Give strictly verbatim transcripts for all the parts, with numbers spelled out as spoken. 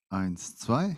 Eins, zwei.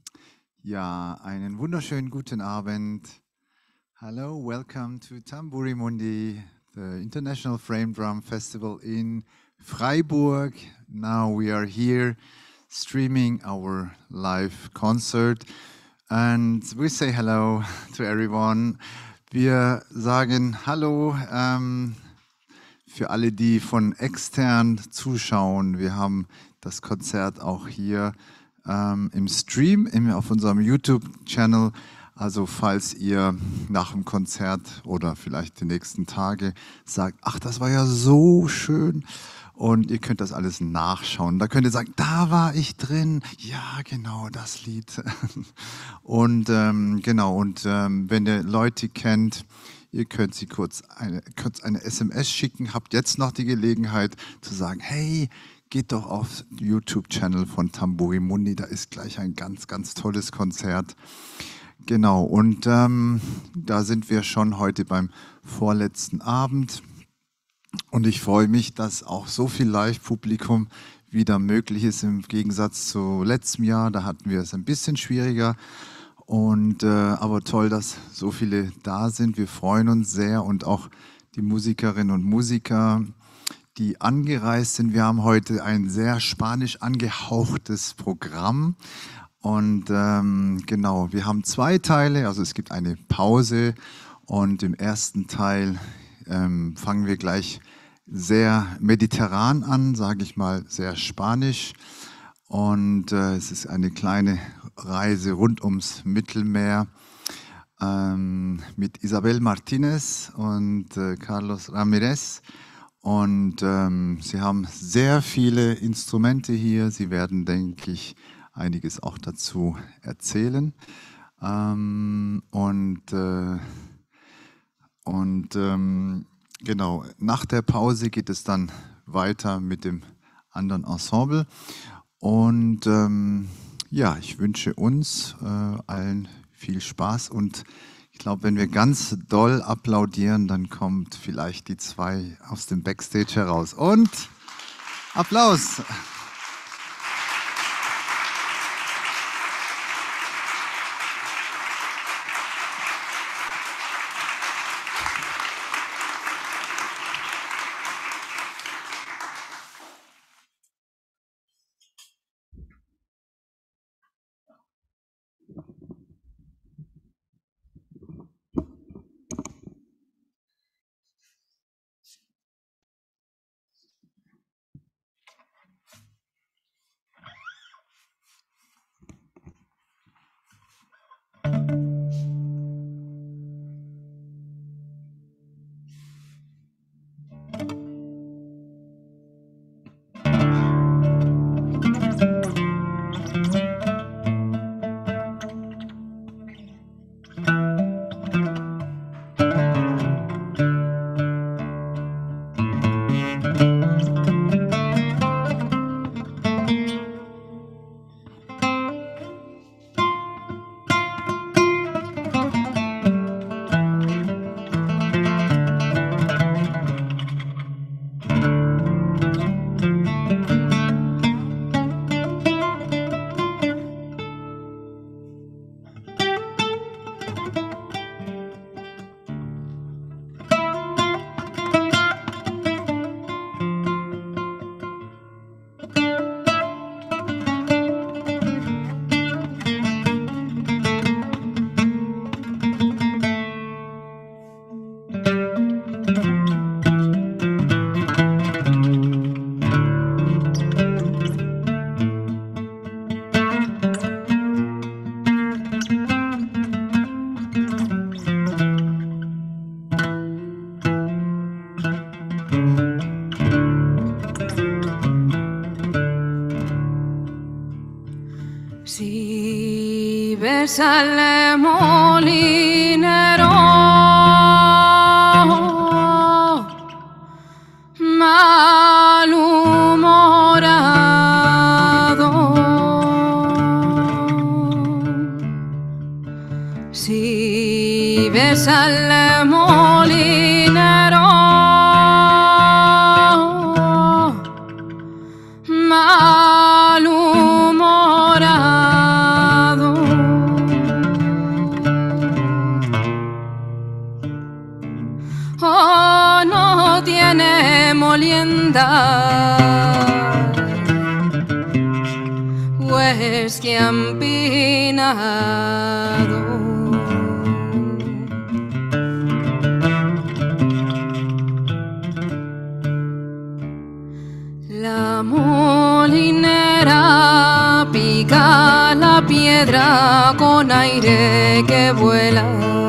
Ja, einen wunderschönen guten Abend. Hello, welcome to Tamburi Mundi, the International Frame Drum Festival in Freiburg. Now we are here streaming our live concert and we say hello to everyone. Wir sagen Hallo ähm, für alle, die von extern zuschauen. Wir haben das Konzert auch hier ähm, im Stream, im, auf unserem YouTube-Channel. Also falls ihr nach dem Konzert oder vielleicht die nächsten Tage sagt, ach, das war ja so schön und ihr könnt das alles nachschauen. Da könnt ihr sagen, da war ich drin. Ja, genau, das Lied. Und ähm, genau, und ähm, wenn ihr Leute kennt, ihr könnt sie kurz eine, kurz eine S M S schicken, habt jetzt noch die Gelegenheit zu sagen, hey, geht doch auf YouTube-Channel von Tamburi Mundi, da ist gleich ein ganz, ganz tolles Konzert. Genau, und ähm, da sind wir schon heute beim vorletzten Abend. Und ich freue mich, dass auch so viel Live-Publikum wieder möglich ist im Gegensatz zu letztem Jahr. Da hatten wir es ein bisschen schwieriger. Und, äh, aber toll, dass so viele da sind. Wir freuen uns sehr und auch die Musikerinnen und Musiker, die angereist sind. Wir haben heute ein sehr spanisch angehauchtes Programm. Und ähm, genau, wir haben zwei Teile, also es gibt eine Pause und im ersten Teil ähm, fangen wir gleich sehr mediterran an, sage ich mal, sehr spanisch. Und äh, es ist eine kleine Reise rund ums Mittelmeer ähm, mit Isabel Martinez und äh, Carlos Ramirez. Und ähm, sie haben sehr viele Instrumente hier. Sie werden, denke ich, einiges auch dazu erzählen. Ähm, und äh, und ähm, genau, nach der Pause geht es dann weiter mit dem anderen Ensemble. Und ähm, ja, ich wünsche uns äh, allen viel Spaß und ich glaube, wenn wir ganz doll applaudieren, dann kommt vielleicht die zwei aus dem Backstage heraus. Und Applaus! Si ves al molinero malhumorado, si ves al molinero malhumorado, andar, pues que han pinado. La molinera pica la piedra con aire que vuela.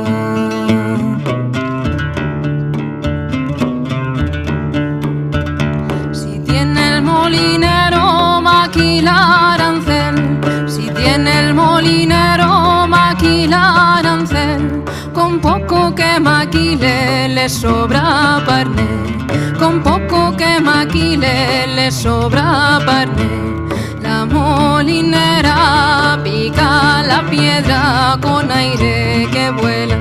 Si tiene el molinero maquila arancel, si tiene el molinero maquila arancel, con poco que maquile le sobra parné. Con poco que maquile le sobra parné. La molinera pica la piedra con aire que vuela.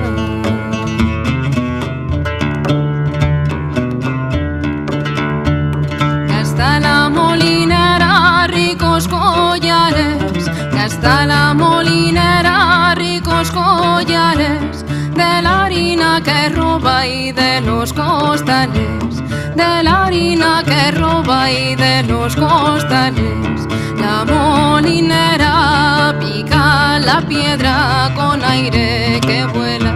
Gasta la molinera ricos collares, gasta la molinera ricos collares, de la harina que roba y de los costales, de la harina que roba y de los costales. La molinera pica la piedra con aire que vuela.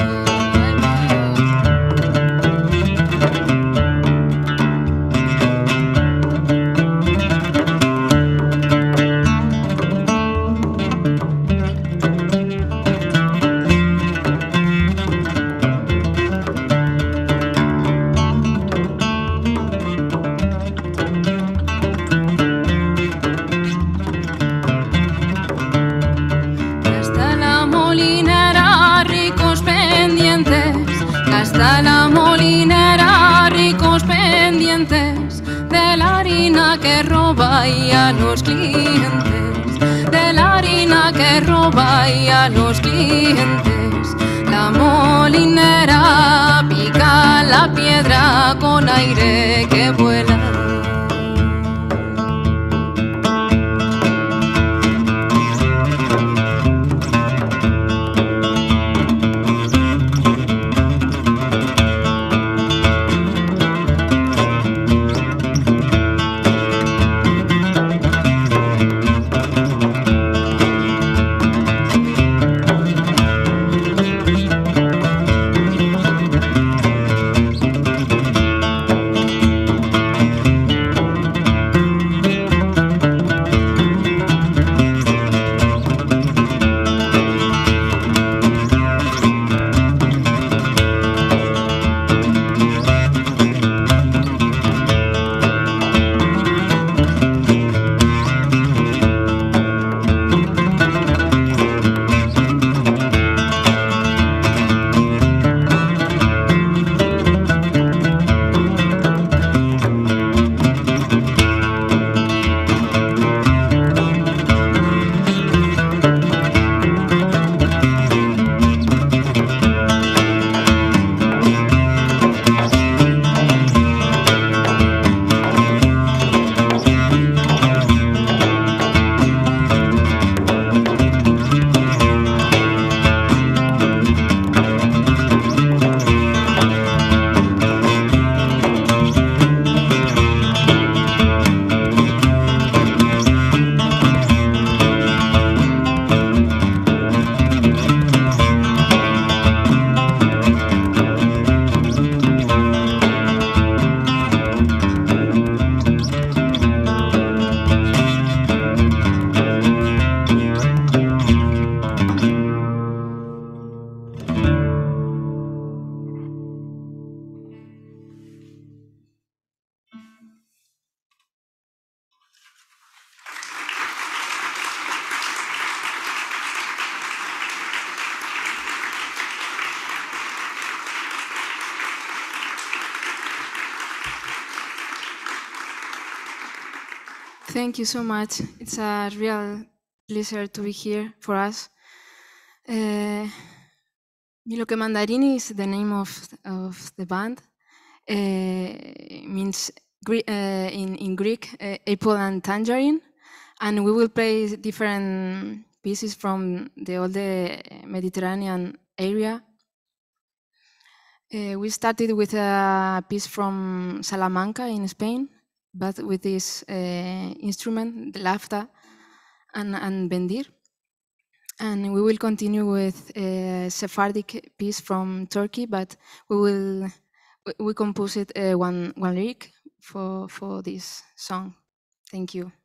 Gasta la molinera ricos pendientes, de la harina que roba y a los clientes, de la harina que roba y a los clientes. La molinera pica la piedra con aire que vuela. Thank you so much. It's a real pleasure to be here for us. Uh, Miloke Mandarini is the name of, of the band. Uh, means uh, in, in Greek, uh, apple and tangerine. And we will play different pieces from the all the Mediterranean area. Uh, we started with a piece from Salamanca in Spain. but with this uh, instrument, the lafta and, and bendir. And we will continue with a Sephardic piece from Turkey, but we will we, we compose it uh, one one lyric for for this song. Thank you.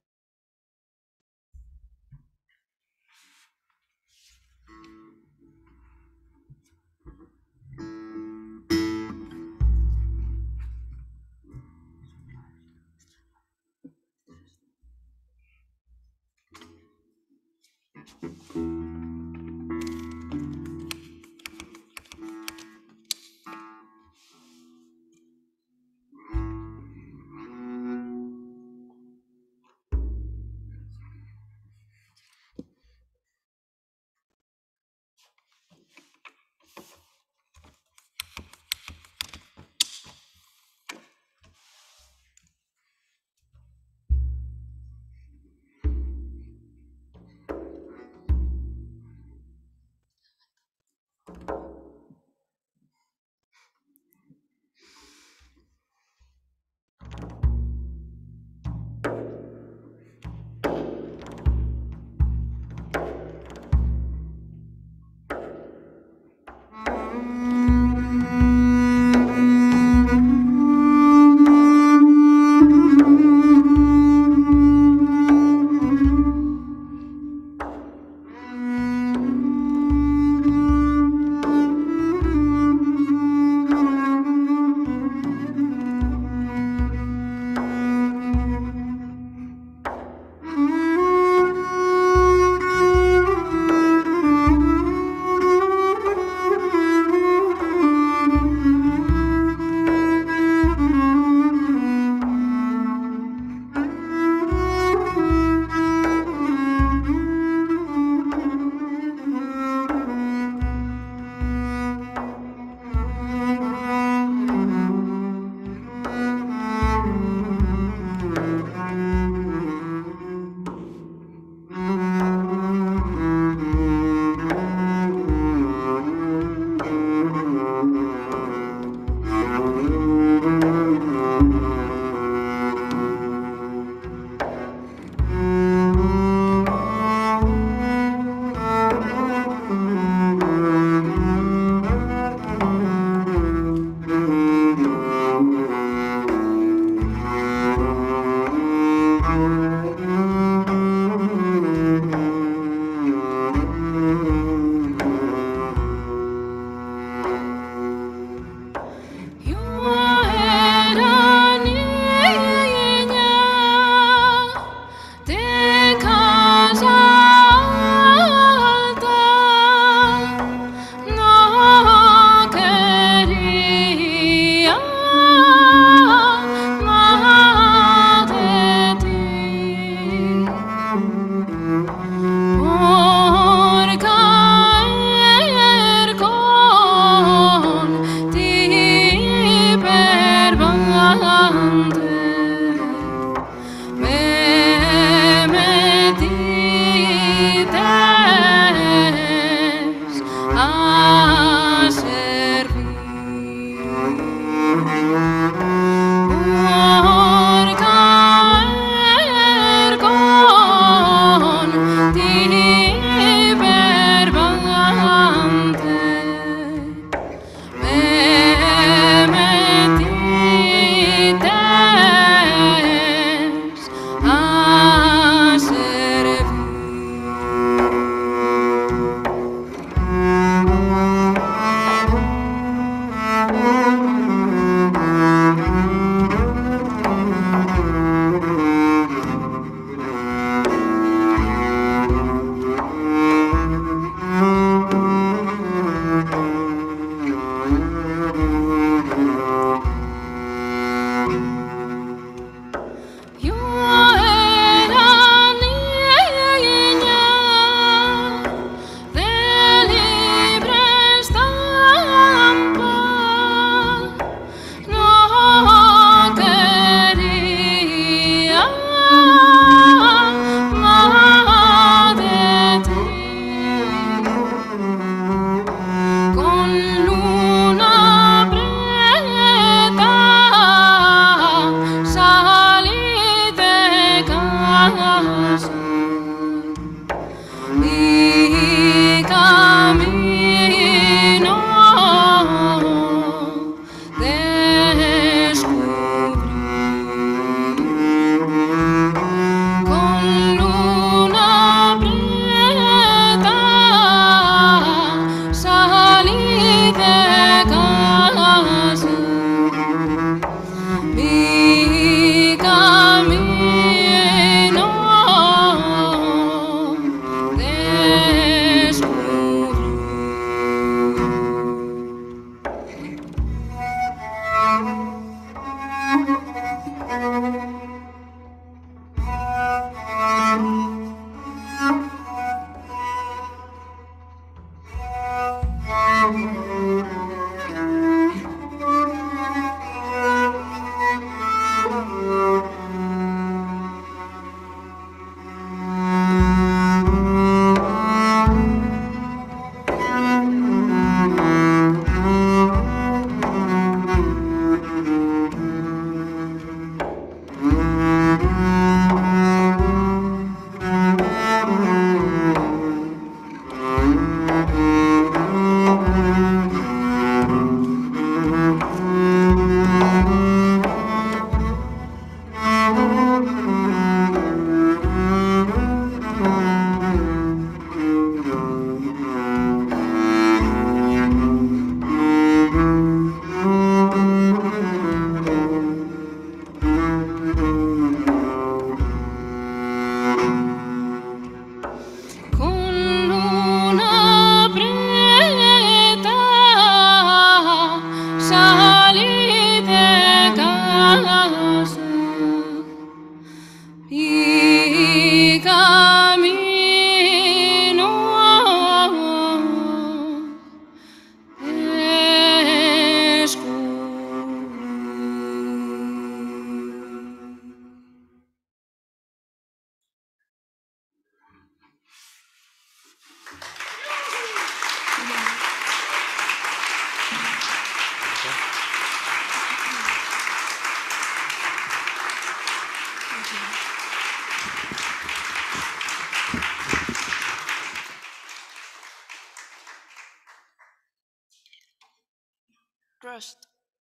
trust.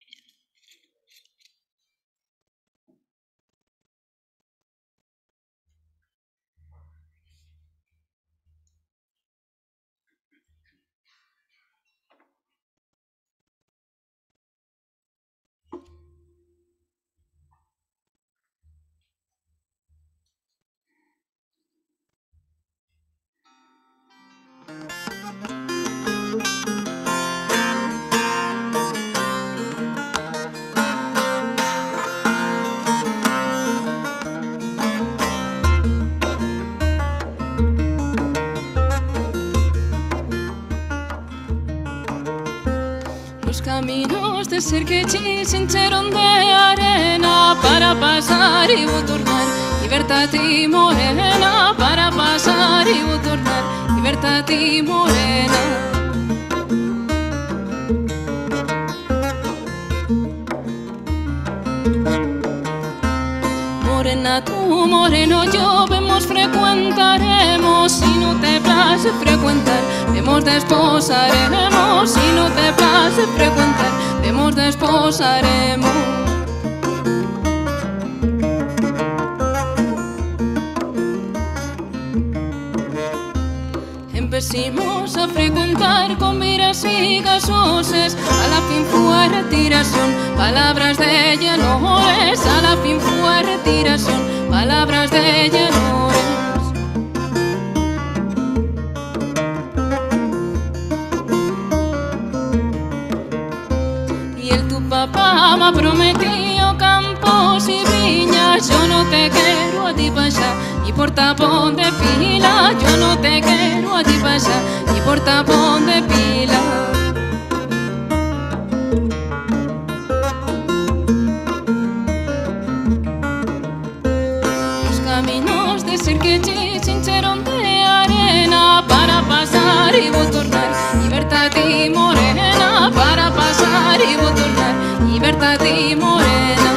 Los caminos de Serquechí se hincharon de arena para pasar y tornar. Libertad y morena para pasar y tornar. Libertad y morena. Morena, tú, moreno, yo, vemos, frecuentaremos. Si no te place frecuentar, vemos, desposaremos. Si no te place frecuentar, vemos, desposaremos. Empecimos a frecuentar con miras y gasoses. A la fin fue retiración, palabras de llanores. A la fin fue retiración, palabras de llanores. Y el tu papá me prometió campos y viñas. Yo no te quiero a ti para allá y por tapón de pila. Yo no te quiero a ti para allá y por tapón de pila. Los caminos de Serquechí se hincharon de arena para pasar y tornar. Libertad y morena para pasar y tornar. Libertad y morena.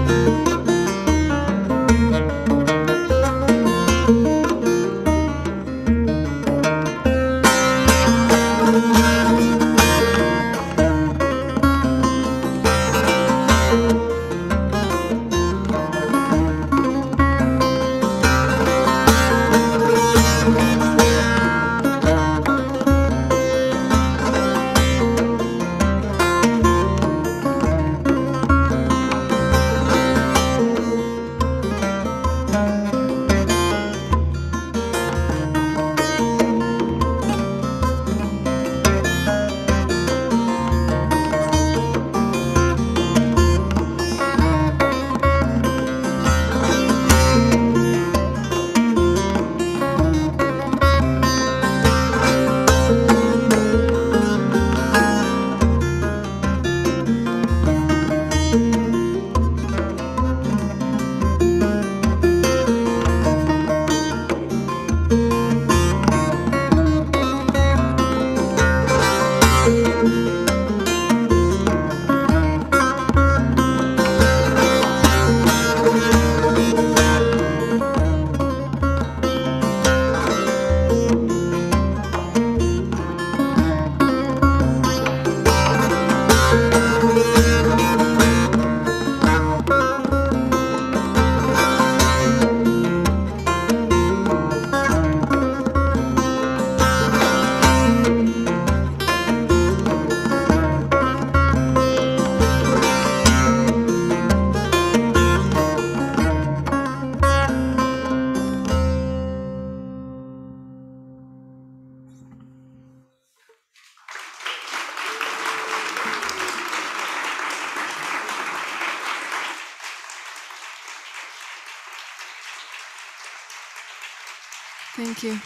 Thank you.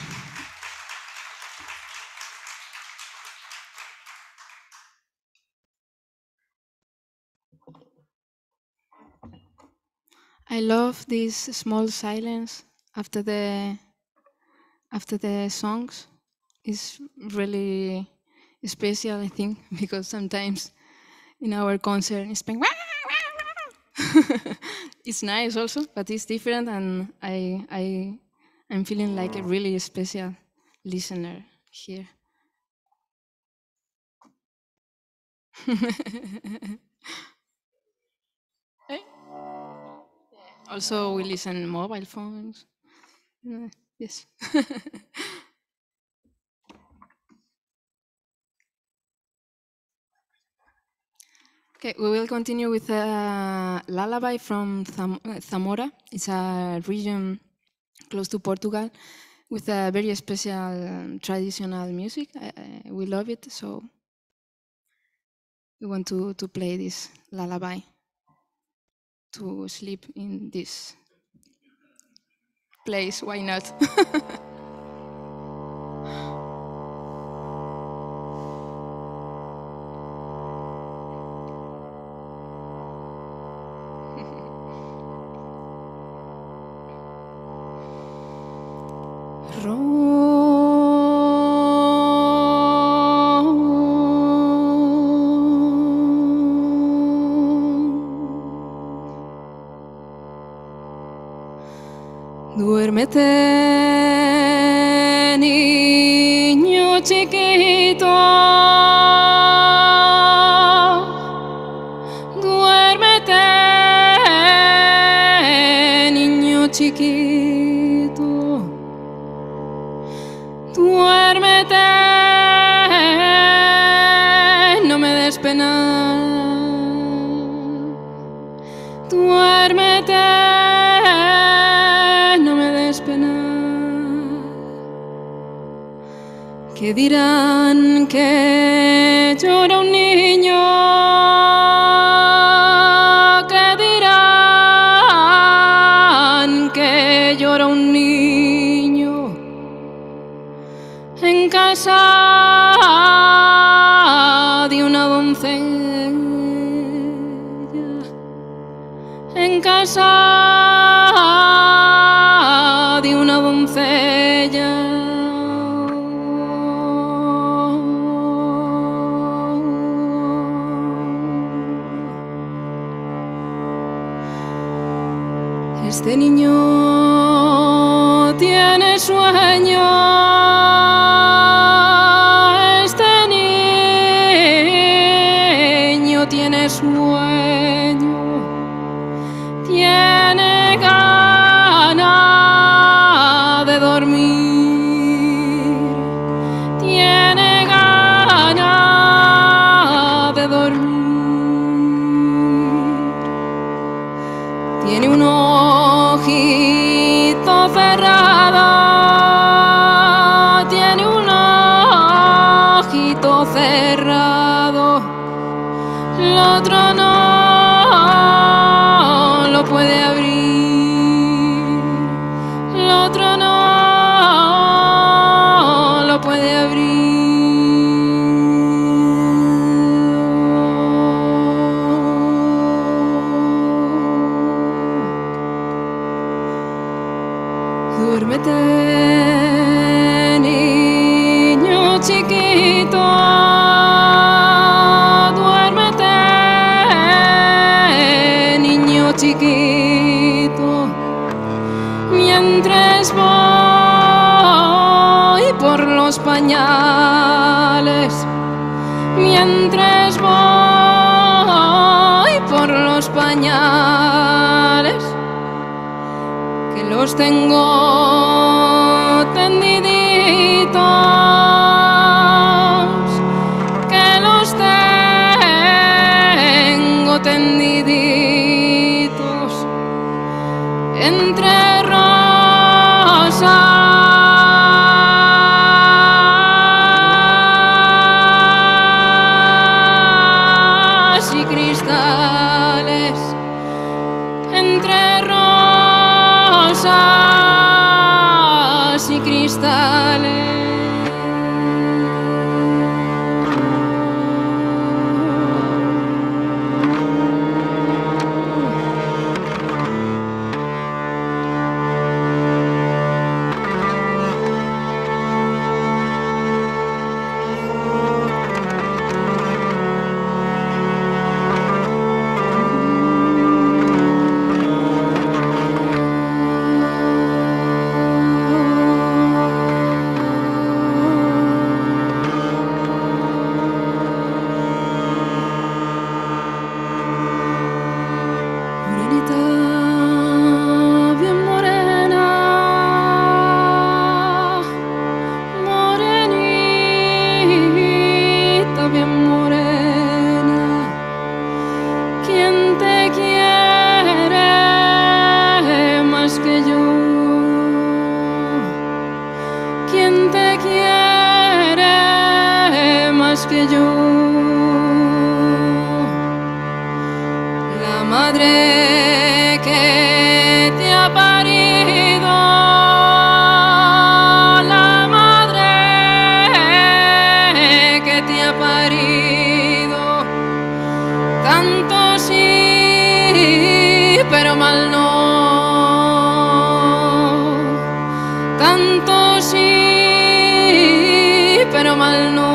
I love this small silence after the after the songs. It's really special, I think, because sometimes in our concert in Spain, it's nice also, but it's different, and I I I'm feeling like a really special listener here. Also, we listen mobile phones. Uh, yes. Okay, we will continue with a lullaby from Zam Zamora. It's a region close to Portugal with a very special um, traditional music. I, I, we love it, so we want to, to play this lullaby to sleep in this place. Why not? Duérmete, niño chiquito, duérmete, niño chiquito, duérmete, no me des pena, duérmete. Que dirán que llora un niño, que dirán que llora un niño en casa de una doncella, en casa de una doncella. Este niño tiene sueño, este niño tiene sueño, tiene ganas de dormir, tiene ganas de dormir, tiene un ojito cerrado, tiene un ojito cerrado, el otro no lo puede abrir, el otro no lo puede abrir. Duérmete, niño chiquito, duérmete, niño chiquito, mientras voy por los pañales, mientras voy por los pañales, que los tengo tendiditos, que los tengo tendiditos entre rosas y cristales, entre rosas y cristales. ¿quién te quiere más que yo? La madre que te ha parido, la madre que te ha parido, tanto sí, pero mal no. Tanto sí, pero mal no.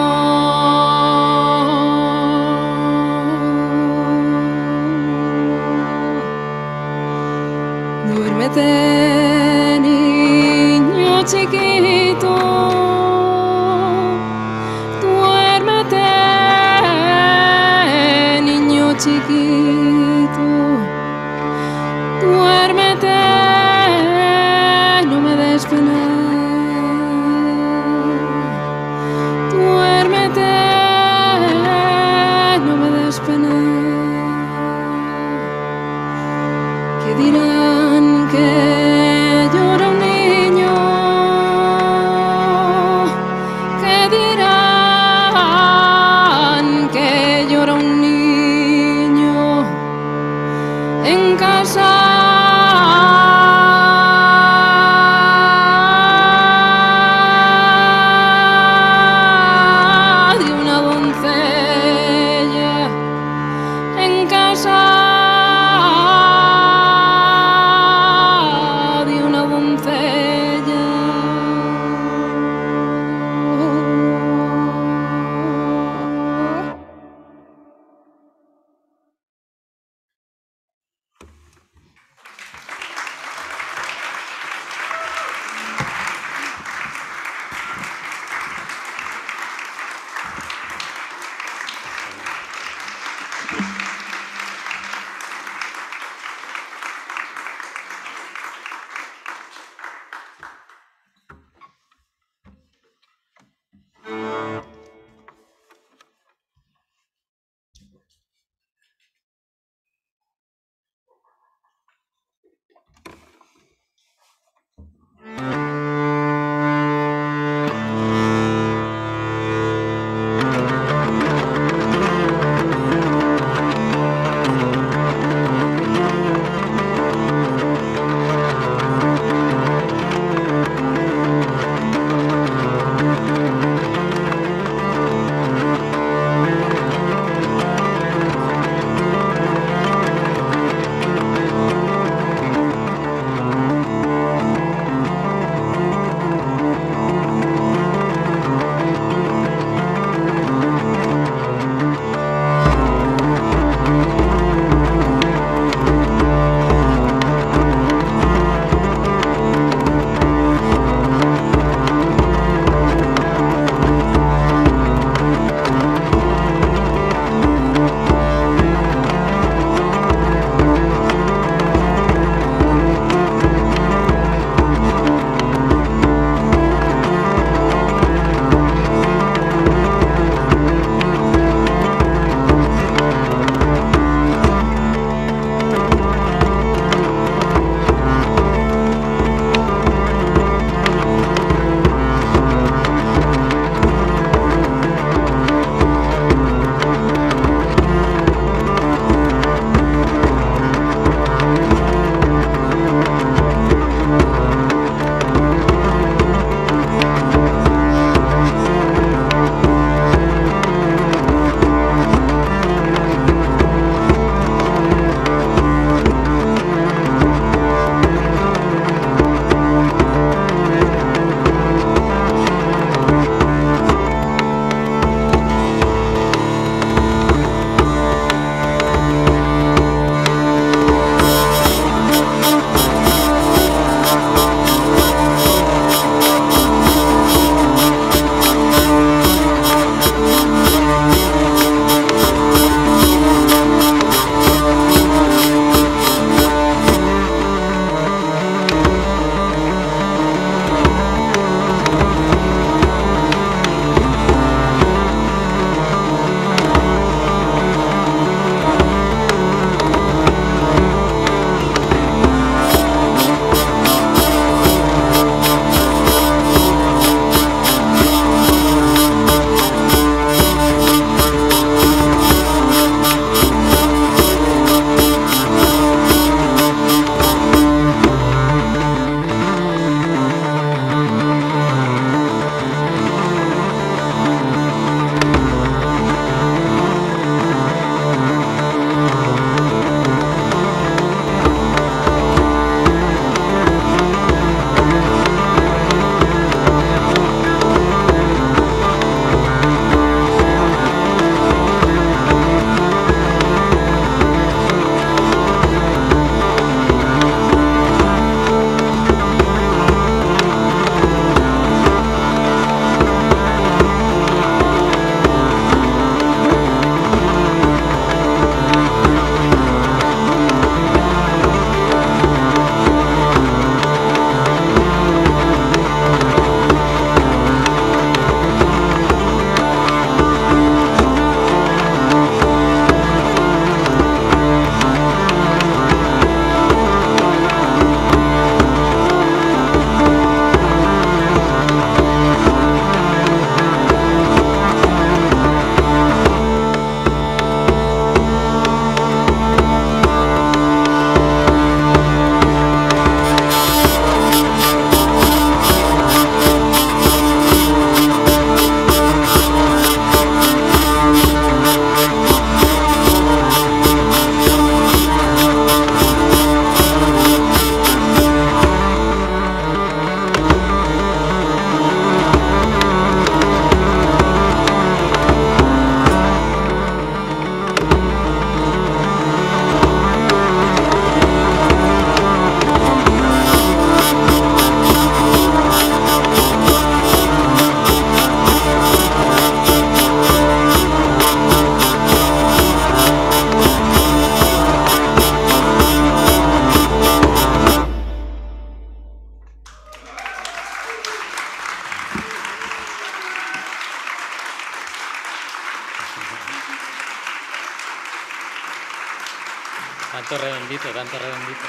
Tanto redondito, tanto redondito.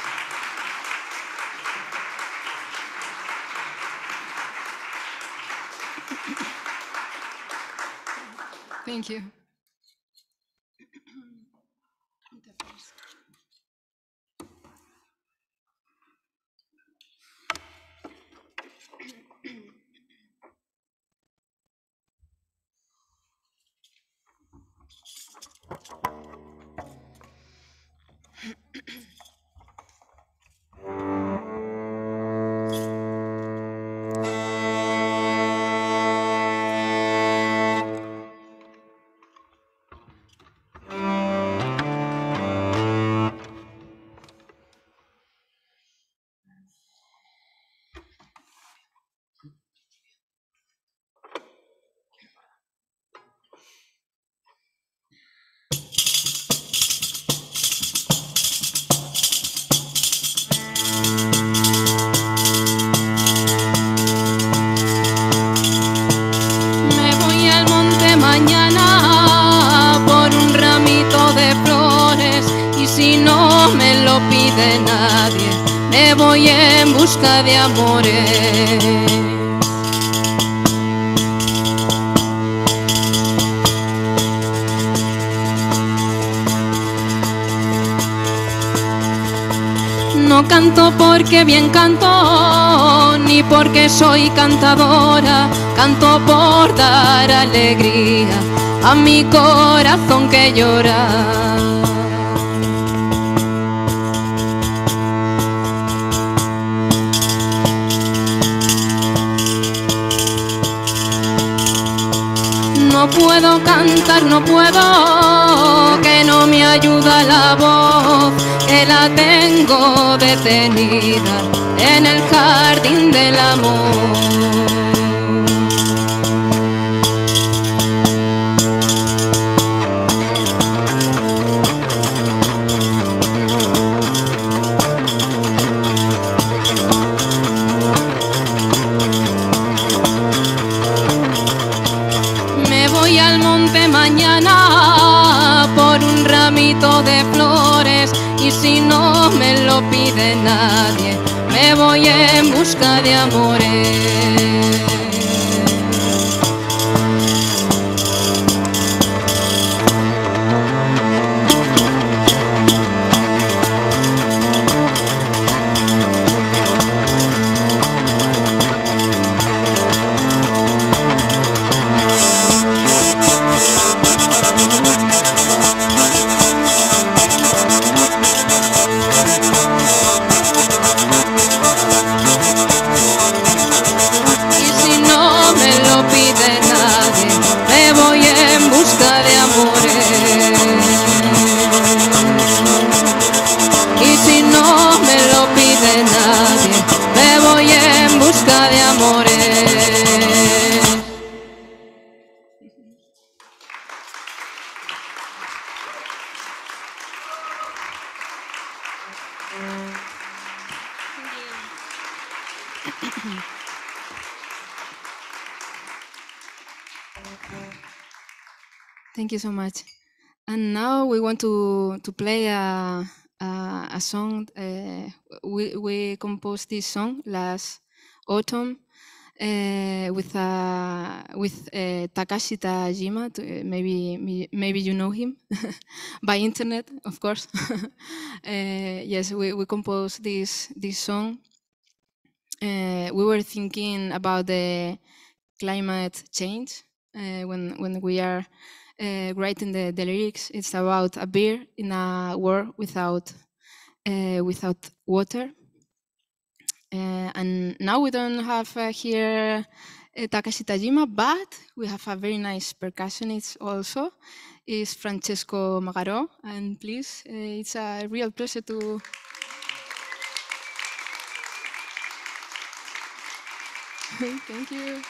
Thank you. Me voy al monte mañana por un ramito de flores y si no me lo pide nadie, me voy en busca de amores. No canto porque bien canto, ni porque soy cantadora, canto por dar alegría a mi corazón que llora. No puedo cantar, no puedo, que no me ayuda la voz, que la tengo detenida en el jardín del amor. Me voy al monte mañana por un ramito de flores y si no me lo pide nadie, me voy en busca de amores. Thank you so much. And now we want to to play a a, a song. Uh, we we composed this song last autumn uh, with uh, with uh, Takashi Tajima. To, maybe maybe you know him by internet, of course. uh, yes, we we composed this this song. Uh, we were thinking about the climate change uh, when when we are uh, writing the, the lyrics. It's about a beer in a world without uh, without water. Uh, and now we don't have uh, here uh, Takashi Tajima, but we have a very nice percussionist also. Is Francesco Magaro, and please, uh, it's a real pleasure to. Thank you.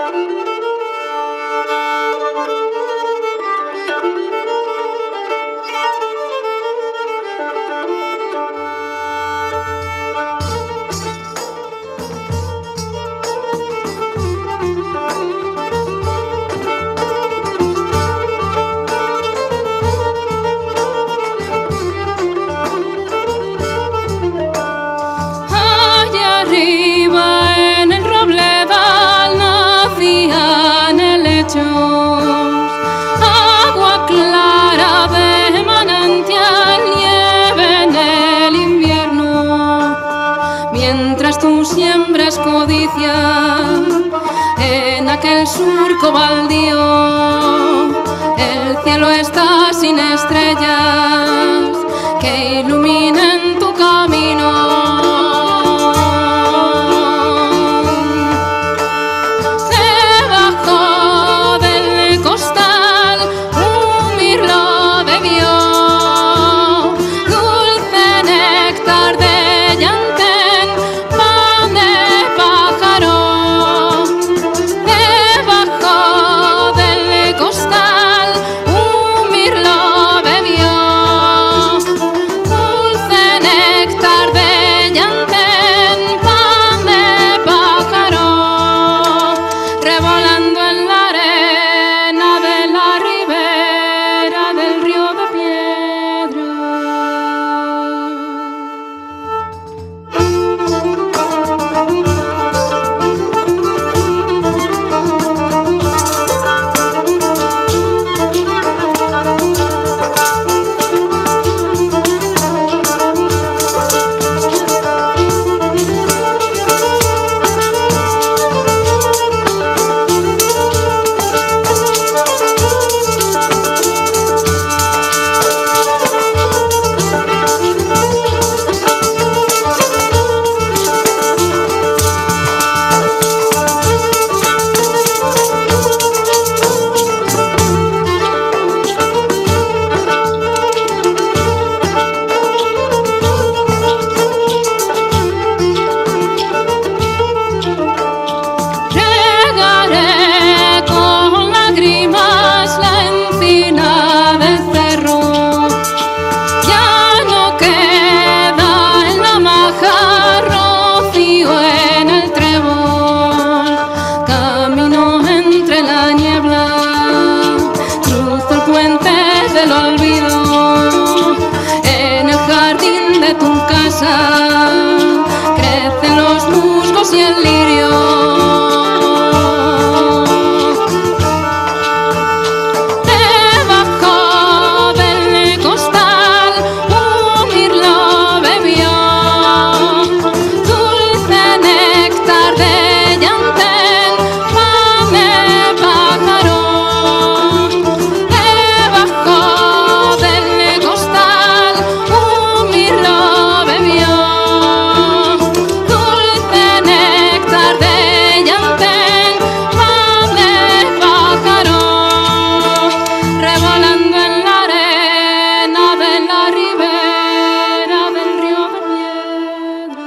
En aquel surco baldío, el cielo está sin estrellas que iluminen tu camino. Debajo del costal un mirlo bebió, dulce néctar de llantén, pan de pájaro. Debajo del costal un mirlo bebió, dulce néctar de llantén, pan de pájaro. Revolando en la arena de la ribera del río de piedra. Regaré con lágrimas la encina del cerro. Ya no queda en la maja rocío en el trébol. Camino entre la niebla, cruzo el puente del olvido. En el jardín de tu casa crecen los musgos y el lirio. Debajo del costal un mirlo bebió, dulce néctar de llantén, pan de pájaro. Debajo del costal un mirlo bebió, dulce néctar de llantén, pan de pájaro. Revolando en la arena de la ribera del río de piedra.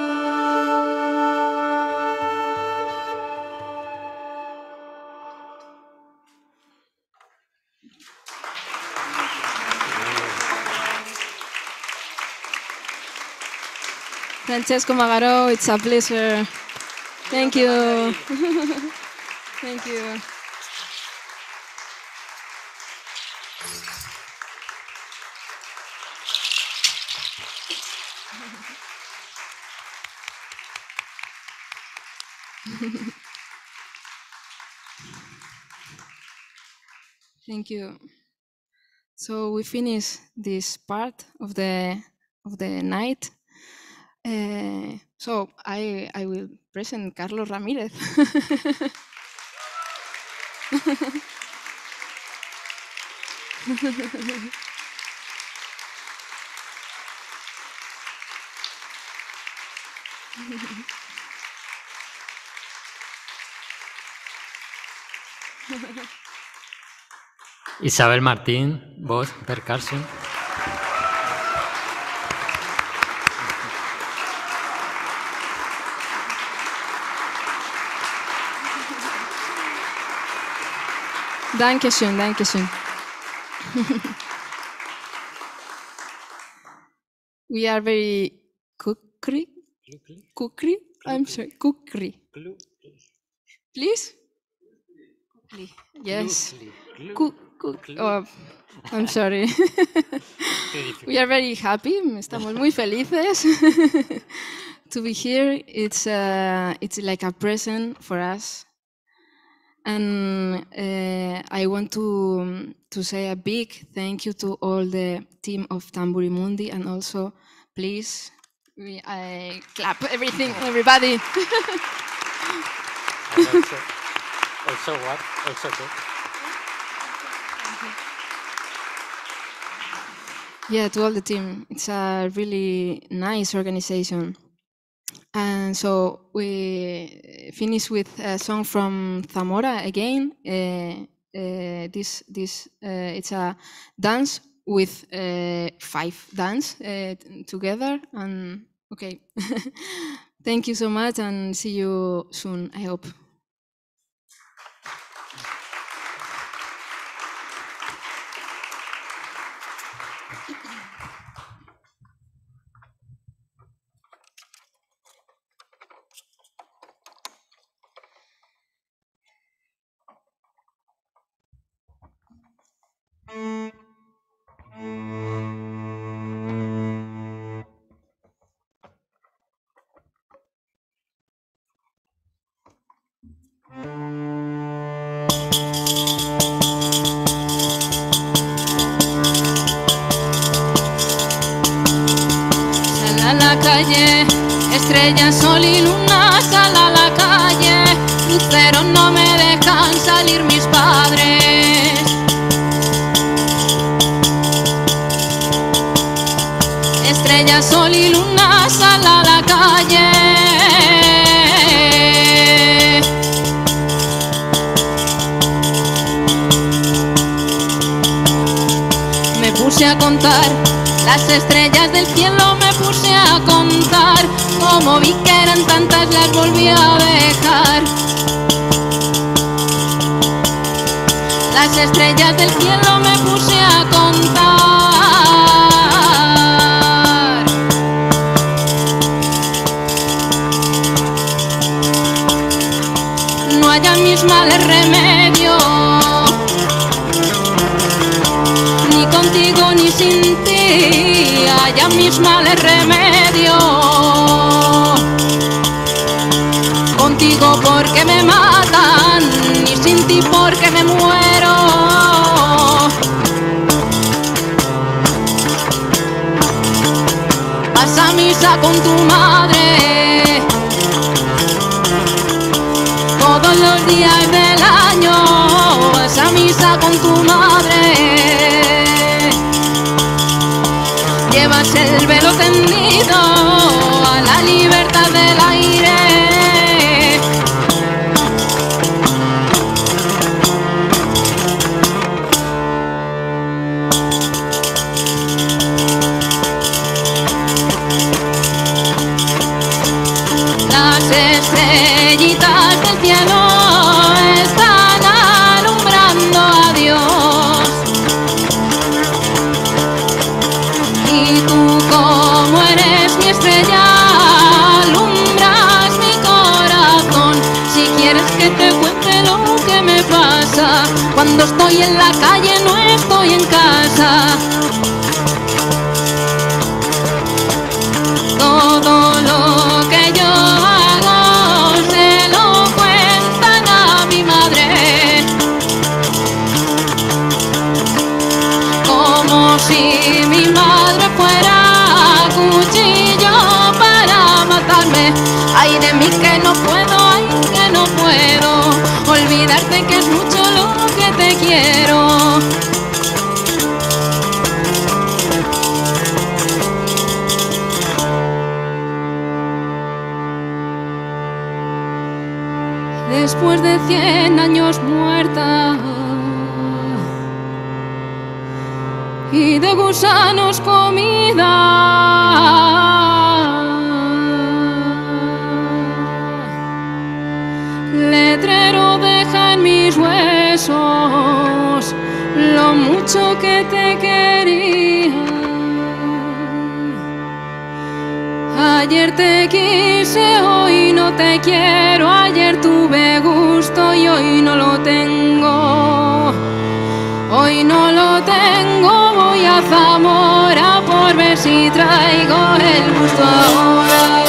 Francesco Magaro, it's a pleasure. Thank you. Thank you. Thank you. So we finish this part of the of the night. Uh, so I I will present Carlos Ramírez. Isabel Martín, voz, percussion. Dankeschön, Dankeschön. We are very kukri. Kukri? I'm sorry, kukri. Please? Yes. Cook, cook. Oh, I'm sorry. We are very happy. Estamos muy felices to be here. It's uh, it's like a present for us, and uh, I want to to say a big thank you to all the team of Tamburi Mundi, and also, please, we I clap everything, everybody. also, also what? Also good. Yeah, to all the team. It's a really nice organization. And so we finish with a song from Zamora again. Uh, uh, this this uh, it's a dance with uh, five dance uh, together. And okay, thank you so much, and see you soon, I hope. Sal a la calle, estrella, sol y luna, sal a la calle, luceros no me dejan salir mis padres. Estrella, sol y luna, sal a la calle. Me puse a contar las estrellas del cielo, me puse a contar. Como vi que eran tantas, las volví a dejar. Las estrellas del cielo me puse a contar. No hay a mis males remedio, ni contigo ni sin ti, hay a mis males remedio. Contigo porque me matan, y sin ti porque me muero. Vas a misa con tu madre todos los días del año, vas a misa con tu madre. Llevas el velo tendido a la libertad del aire. Las estrellitas del cielo están alumbrando a Dios. Y tú, como eres mi estrella, alumbras mi corazón. Si quieres que te cuente lo que me pasa, cuando estoy en la calle no estoy en casa. Todo lo que yo hago se lo cuentan a mi madre, como si mi madre fuera cuchillo para matarme. Ay de mí que no puedo, ay que no puedo olvidarte, que es mucho lo que te quiero. Después de cien años muerta y de gusanos comida, letrero deja en mis huesos lo mucho que te quería. Ayer te quise, hoy no te quiero. Ayer tuve gusto y hoy no lo tengo. Hoy no lo tengo, voy a Zamora por ver si traigo el gusto ahora.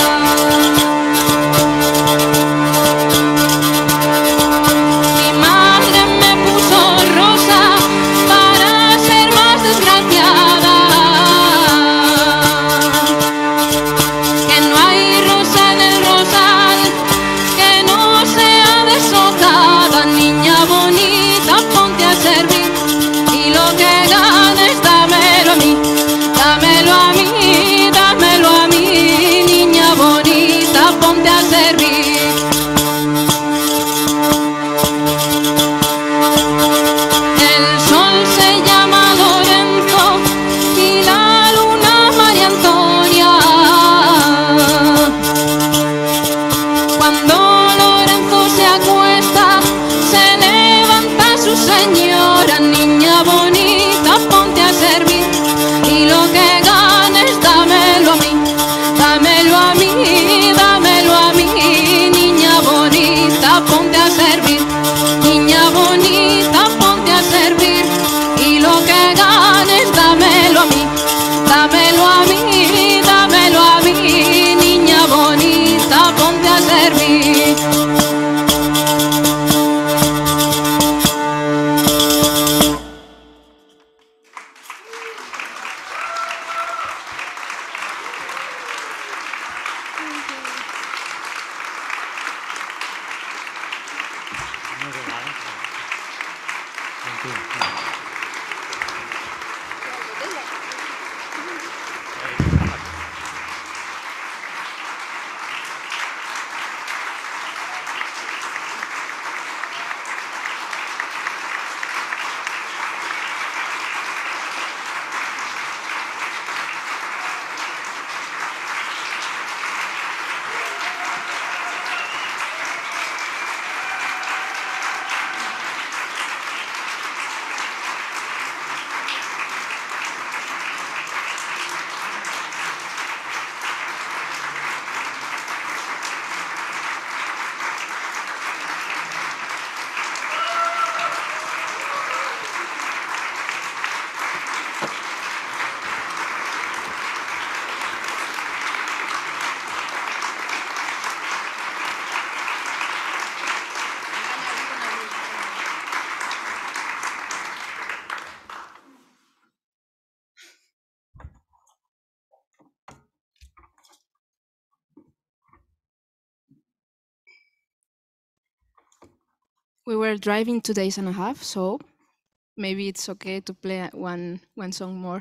We were driving two days and a half, so maybe it's okay to play one one song more.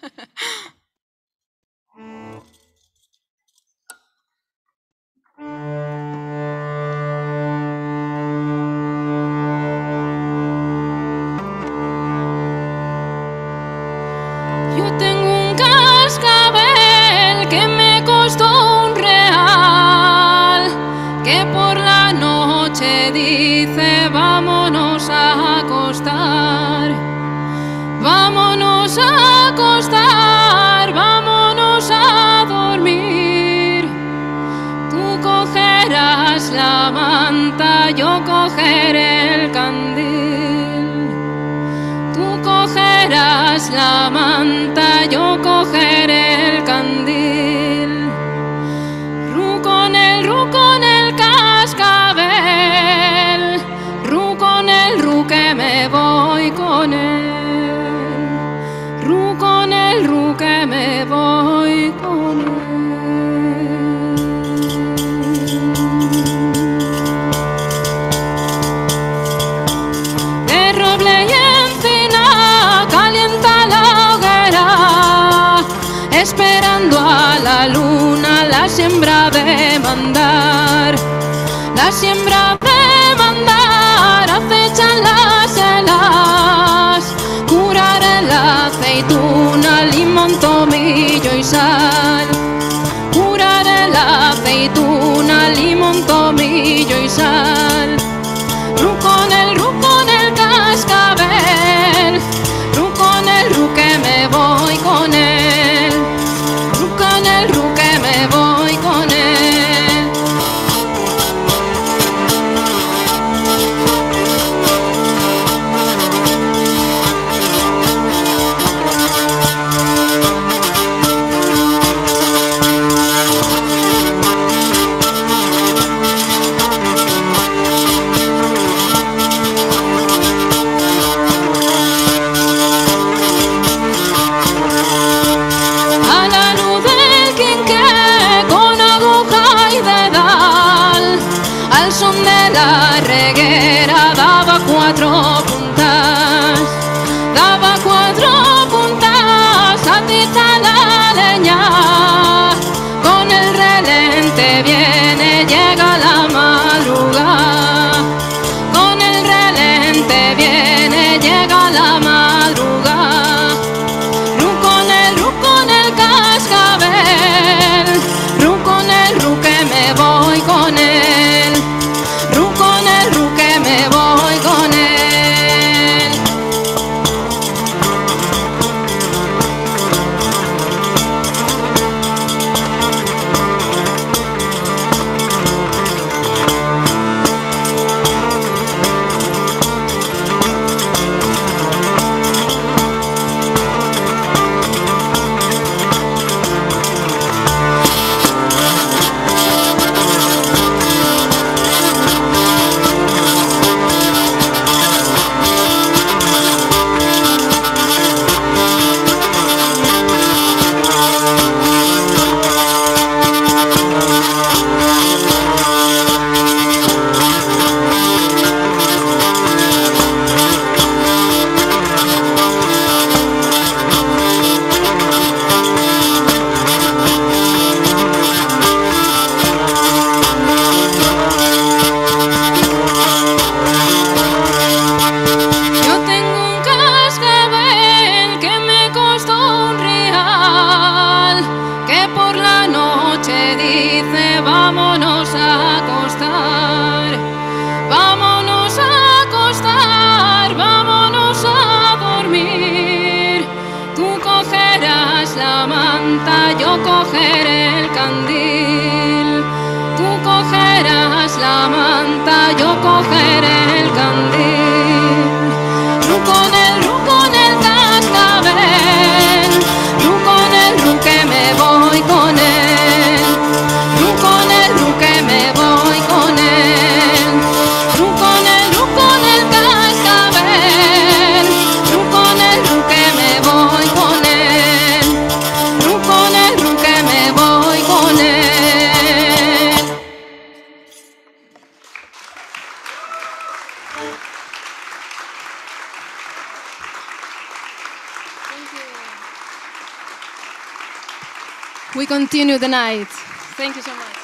Yo tengo un cascabel que me costó un real, que por la noche dice vámonos a acostar, vámonos a acostar, vámonos a dormir. Tú cogerás la manta, yo cogeré el candil. Tú cogerás la manta, yo cogeré el candil. Ru con el, ru con el cascabel, ru con el, ru que me voy con él. Ru con el, ru que me voy con él. De roble y encina calienta la hoguera, esperando a la luna la siembra de mandar. La siembra de mandar, acechan las helas, curaré la aceituna, limón, tomillo y sal. Curaré la aceituna, limón, tomillo y sal. Ru con el, ru con el cascabel, yo cogeré el candil. Tú cogerás la manta, yo cogeré el candil. Ru con el, ru con el cascabel, ru con el, ru que me voy con él. Ru con el, ru que me voy con él. Ru con el, ru con el cascabel, ru con el, ru que me voy con él. Ru con el, ru que me voy con él. We continue the night. Thank you so much.